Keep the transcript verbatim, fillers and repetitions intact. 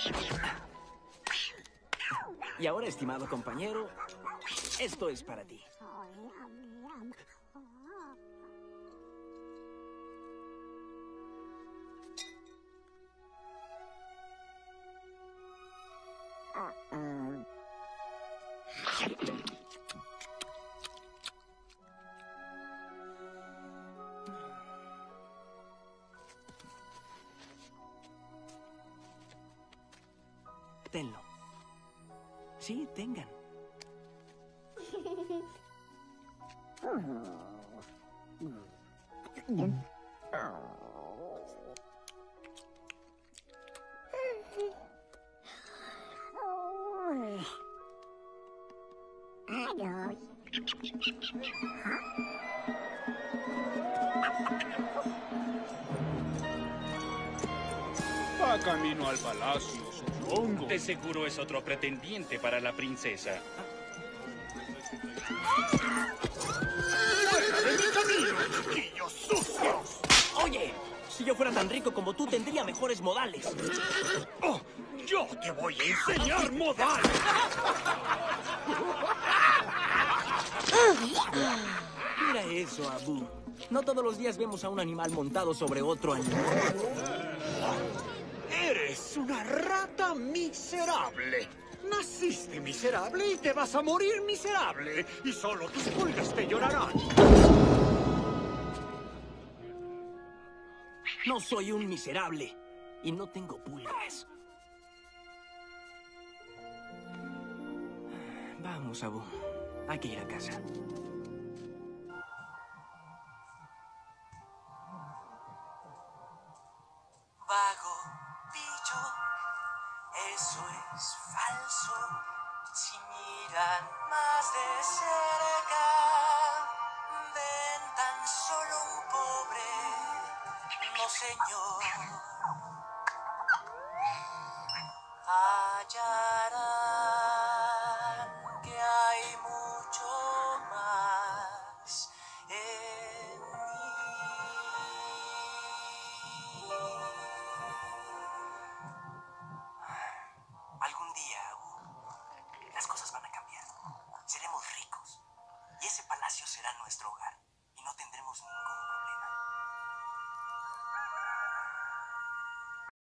Y ahora, estimado compañero, esto es para ti. Tenlo. Sí, tengan. Va camino al palacio, supongo. De seguro es otro pretendiente para la princesa. ¡Fuera de mi camino, chiquillos sucios! Oye, si yo fuera tan rico como tú, tendría mejores modales. Oh, yo te voy a enseñar modal. Mira eso, Abu. No todos los días vemos a un animal montado sobre otro animal. Eres una rata miserable. Naciste miserable y te vas a morir miserable. Y solo tus pulgas te llorarán. No soy un miserable. Y no tengo pulgas. Vamos, Abu. Hay que ir a casa. Vago, pillo, eso es falso. Si miran más de cerca, ven tan solo un pobre, no señor. Hallará